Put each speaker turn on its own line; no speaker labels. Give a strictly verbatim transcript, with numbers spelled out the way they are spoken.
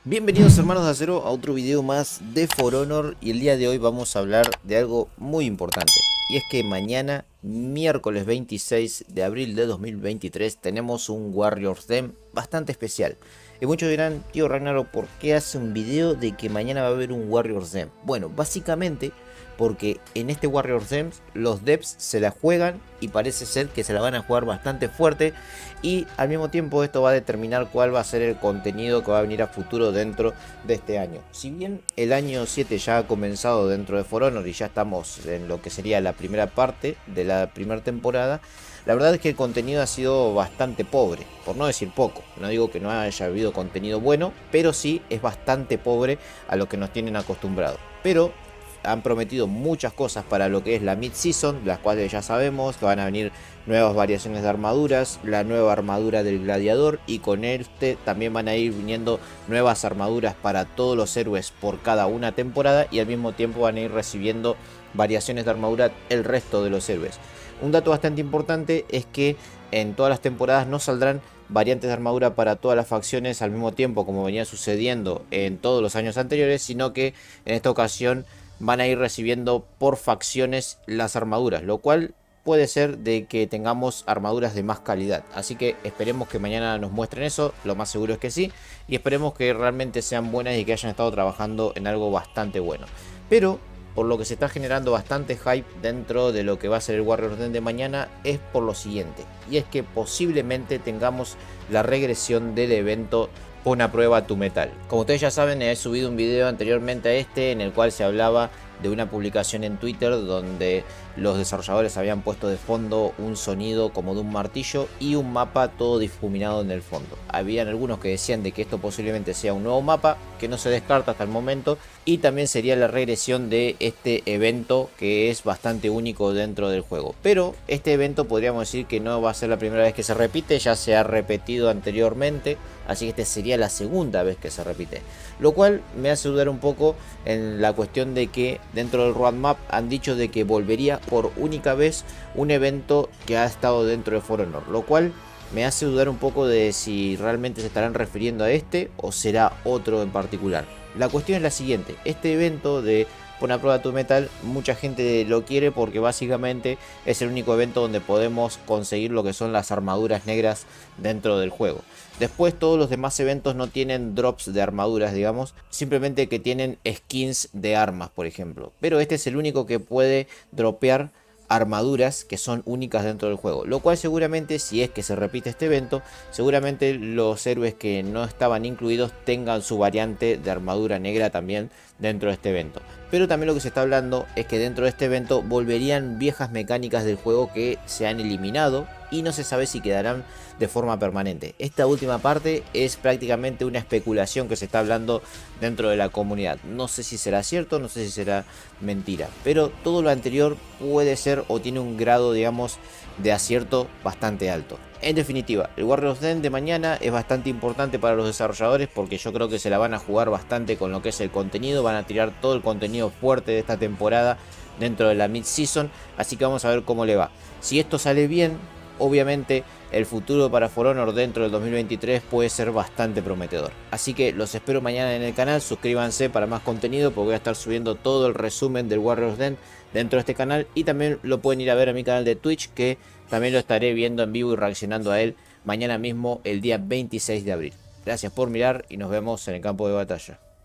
Bienvenidos hermanos de acero a otro video más de For Honor, y el día de hoy vamos a hablar de algo muy importante, y es que mañana, miércoles veintiséis de abril de dos mil veintitrés, tenemos un Warriors Den bastante especial. Y muchos dirán: tío Ragnarok, ¿por qué hace un video de que mañana va a haber un Warriors Den? Bueno, básicamente porque en este Warriors Den los devs se la juegan y parece ser que se la van a jugar bastante fuerte, y al mismo tiempo esto va a determinar cuál va a ser el contenido que va a venir a futuro dentro de este año. Si bien el año siete ya ha comenzado dentro de For Honor y ya estamos en lo que sería la primera parte de la primera temporada, la verdad es que el contenido ha sido bastante pobre, por no decir poco. No digo que no haya habido contenido bueno, pero sí es bastante pobre a lo que nos tienen acostumbrados. Pero han prometido muchas cosas para lo que es la mid-season, las cuales ya sabemos que van a venir nuevas variaciones de armaduras, la nueva armadura del gladiador, y con este también van a ir viniendo nuevas armaduras para todos los héroes por cada una temporada, y al mismo tiempo van a ir recibiendo variaciones de armadura el resto de los héroes. Un dato bastante importante es que en todas las temporadas no saldrán variantes de armadura para todas las facciones al mismo tiempo, como venía sucediendo en todos los años anteriores, sino que en esta ocasión van a ir recibiendo por facciones las armaduras, lo cual puede ser de que tengamos armaduras de más calidad. Así que esperemos que mañana nos muestren eso, lo más seguro es que sí, y esperemos que realmente sean buenas y que hayan estado trabajando en algo bastante bueno. Pero por lo que se está generando bastante hype dentro de lo que va a ser el Warriors Den de mañana es por lo siguiente, y es que posiblemente tengamos la regresión del evento Pon a prueba tu metal. Como ustedes ya saben, he subido un video anteriormente a este en el cual se hablaba de una publicación en Twitter donde los desarrolladores habían puesto de fondo un sonido como de un martillo y un mapa todo difuminado en el fondo. Habían algunos que decían de que esto posiblemente sea un nuevo mapa, que no se descarta hasta el momento, y también sería la regresión de este evento que es bastante único dentro del juego. Pero este evento podríamos decir que no va a ser la primera vez que se repite, ya se ha repetido anteriormente, así que este sería la segunda vez que se repite, lo cual me hace dudar un poco en la cuestión de que dentro del roadmap han dicho de que volvería por única vez un evento que ha estado dentro de For Honor, lo cual me hace dudar un poco de si realmente se estarán refiriendo a este o será otro en particular. La cuestión es la siguiente: este evento de Pon a prueba tu metal, mucha gente lo quiere porque básicamente es el único evento donde podemos conseguir lo que son las armaduras negras dentro del juego. Después todos los demás eventos no tienen drops de armaduras, digamos, simplemente que tienen skins de armas, por ejemplo. Pero este es el único que puede dropear armaduras que son únicas dentro del juego, lo cual seguramente, si es que se repite este evento, seguramente los héroes que no estaban incluidos tengan su variante de armadura negra también dentro de este evento. Pero también lo que se está hablando es que dentro de este evento volverían viejas mecánicas del juego que se han eliminado y no se sabe si quedarán de forma permanente. Esta última parte es prácticamente una especulación que se está hablando dentro de la comunidad. No sé si será cierto, no sé si será mentira, pero todo lo anterior puede ser o tiene un grado, digamos, de acierto bastante alto. En definitiva, el Warriors Den de mañana es bastante importante para los desarrolladores porque yo creo que se la van a jugar bastante con lo que es el contenido, van a tirar todo el contenido fuerte de esta temporada dentro de la mid-season, así que vamos a ver cómo le va. Si esto sale bien, obviamente el futuro para For Honor dentro del dos mil veintitrés puede ser bastante prometedor. Así que los espero mañana en el canal, suscríbanse para más contenido porque voy a estar subiendo todo el resumen del Warriors Den dentro de este canal, y también lo pueden ir a ver a mi canal de Twitch, que también lo estaré viendo en vivo y reaccionando a él mañana mismo, el día veintiséis de abril. Gracias por mirar y nos vemos en el campo de batalla.